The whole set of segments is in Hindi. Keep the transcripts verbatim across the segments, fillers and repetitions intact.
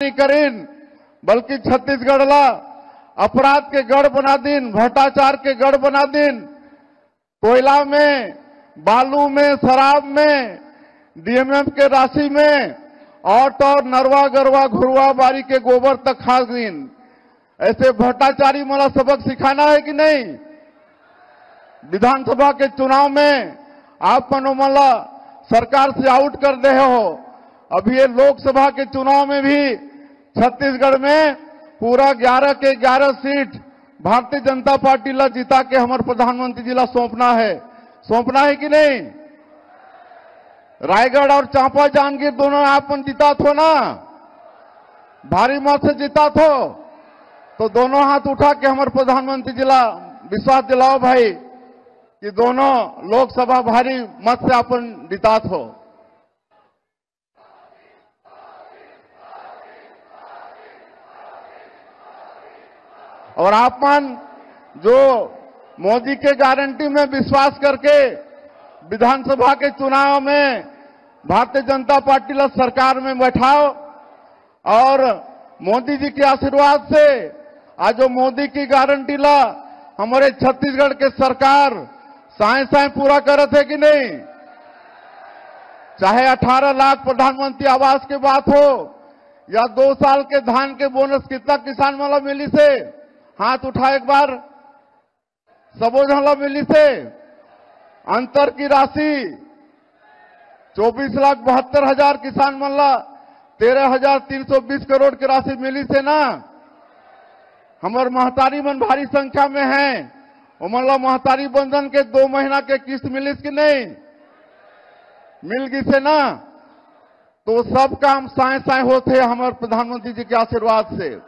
नहीं करीन, बल्कि छत्तीसगढ़ ला अपराध के गढ़ बना दिन, भ्रष्टाचार के गढ़ बना दिन। कोयला में, बालू में, शराब में, डीएमएफ के राशि में और तो और नरवा गरवा घुरवा बारी के गोबर तक खा दिन। ऐसे भ्रष्टाचारी मला सबक सिखाना है कि नहीं? विधानसभा के चुनाव में आप मनोमला सरकार से आउट कर दे हो। अभी ये लोकसभा के चुनाव में भी छत्तीसगढ़ में पूरा ग्यारह के ग्यारह सीट भारतीय जनता पार्टी ला जिता के हमारे प्रधानमंत्री जी ला सौंपना है। सौंपना है कि नहीं? रायगढ़ और चांपा जांगीर दोनों आप जीता थो ना, भारी मत से जीता थो, तो दोनों हाथ उठा के हमारे प्रधानमंत्री जी ला विश्वास दिलाओ भाई कि दोनों लोकसभा भारी मत से अपन जीता थो। और आप मन जो मोदी के गारंटी में विश्वास करके विधानसभा के चुनाव में भारतीय जनता पार्टी ला सरकार में बैठाओ और मोदी जी के आशीर्वाद से आज जो मोदी की गारंटी ला हमारे छत्तीसगढ़ के सरकार साए साए पूरा करत है कि नहीं? चाहे अठारह लाख प्रधानमंत्री आवास की बात हो या दो साल के धान के बोनस कितना किसान वाला मिली से, हाथ उठा एक बार, सबो झला मिली से। अंतर की राशि चौबीस लाख बहत्तर हजार किसान मल्ला तेरह हजार तीन सौ बीस करोड़ की राशि मिली से ना। हमारे महतारी मन भारी संख्या में है, उमला महतारी बंधन के दो महीना के किस्त मिली कि नहीं? मिल गई से ना। तो सब काम साए साए होते हमारे प्रधानमंत्री जी के आशीर्वाद से।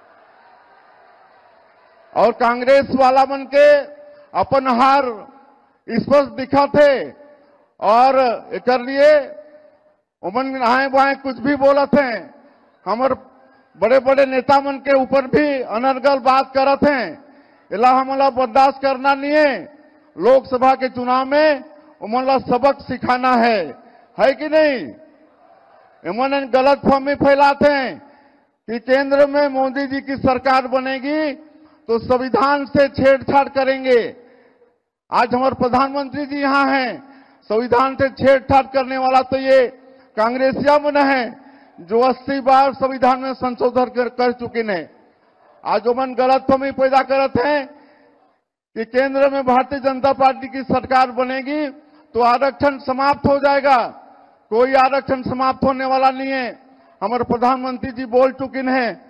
और कांग्रेस वाला मन के अपन हार स्पष्ट दिखा थे और कर लिए उमन आए बाएं कुछ भी बोला थे। हमारे बड़े बड़े नेता मन के ऊपर भी अनर्गल बात करत हैं, इला हमला बर्दाश्त करना नहीं है। लोकसभा के चुनाव में उमला सबक सिखाना है, है कि नहीं? इमन गलत फहमी फैलाते हैं कि केंद्र में मोदी जी की सरकार बनेगी तो संविधान से छेड़छाड़ करेंगे। आज हमारे प्रधानमंत्री जी यहाँ हैं, संविधान से छेड़छाड़ करने वाला तो ये कांग्रेसिया मन है जो अस्सी बार संविधान में संशोधन कर, कर चुके हैं। आज मन गलतफहमी पैदा करते हैं कि केंद्र में भारतीय जनता पार्टी की सरकार बनेगी तो आरक्षण समाप्त हो जाएगा। कोई आरक्षण समाप्त होने वाला नहीं है। हमारे प्रधानमंत्री जी बोल चुके हैं